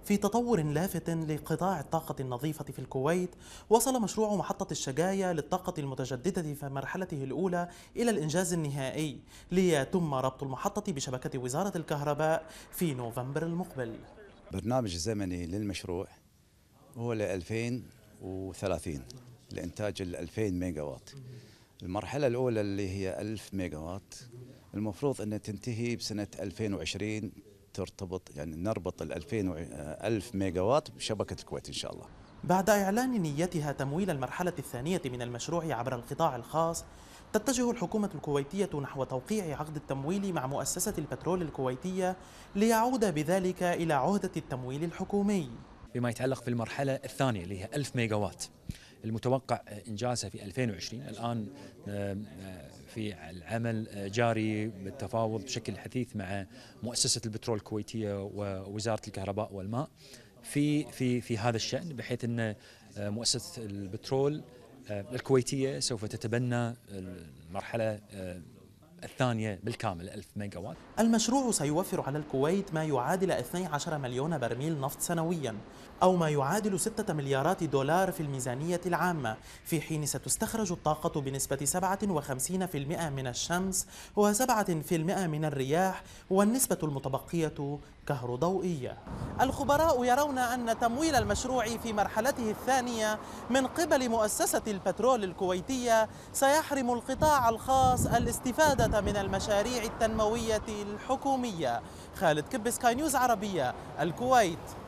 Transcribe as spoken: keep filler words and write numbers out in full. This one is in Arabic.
في تطور لافت لقطاع الطاقة النظيفة في الكويت، وصل مشروع محطة الشجاية للطاقة المتجددة في مرحلته الأولى إلى الإنجاز النهائي، ليتم ربط المحطة بشبكة وزارة الكهرباء في نوفمبر المقبل. برنامج زمني للمشروع هو ل ألفين وثلاثين لإنتاج ال ألفين ميجا وات. المرحلة الأولى اللي هي ألف ميجا وات المفروض أنها تنتهي بسنة ألفين وعشرين، ترتبط يعني نربط ال ألفين ألف ميجا وات بشبكة الكويت إن شاء الله. بعد إعلان نيتها تمويل المرحلة الثانية من المشروع عبر القطاع الخاص، تتجه الحكومة الكويتية نحو توقيع عقد التمويل مع مؤسسة البترول الكويتية ليعود بذلك إلى عهدة التمويل الحكومي. بما يتعلق في المرحلة الثانية اللي هي ألف ميجا وات المتوقع إنجازها في ألفين وعشرين، الآن في العمل جاري بالتفاوض بشكل حثيث مع مؤسسة البترول الكويتية ووزارة الكهرباء والماء في في في هذا الشأن، بحيث أن مؤسسة البترول الكويتية سوف تتبنى المرحلة الثانية بالكامل ألف ميجا وات. المشروع سيوفر على الكويت ما يعادل اثني عشر مليون برميل نفط سنويا، أو ما يعادل ستة مليارات دولار في الميزانية العامة، في حين ستستخرج الطاقة بنسبة سبعة وخمسين بالمئة من الشمس وسبعة بالمئة من الرياح، والنسبة المتبقية كهروضوئية. الخبراء يرون أن تمويل المشروع في مرحلته الثانية من قبل مؤسسة البترول الكويتية سيحرم القطاع الخاص الاستفادة من المشاريع التنموية الحكومية. خالد كب، سكاي نيوز عربية، الكويت.